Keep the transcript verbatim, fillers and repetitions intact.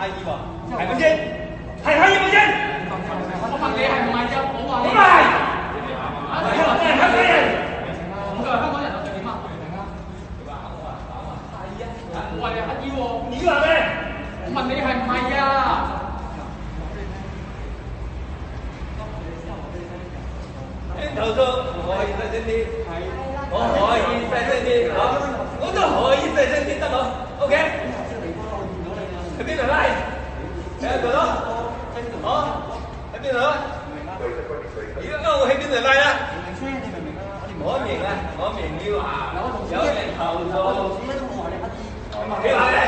乞兒喎，係咪先？係乞兒冇先？我問你係唔係啫？我話你唔係。我係香港人。我就係香港人，我就點啊？我話你乞兒喎，你話咩？我問你係唔係啊？投訴我可以細聲啲，我可以細聲啲，好，我都可以細聲啲得冇 ？OK？ 喺邊度拉？喺邊度咯？好，喺邊度咯？而家我喺邊度拉啦？我明啊，我明要有人投訴。你話咧？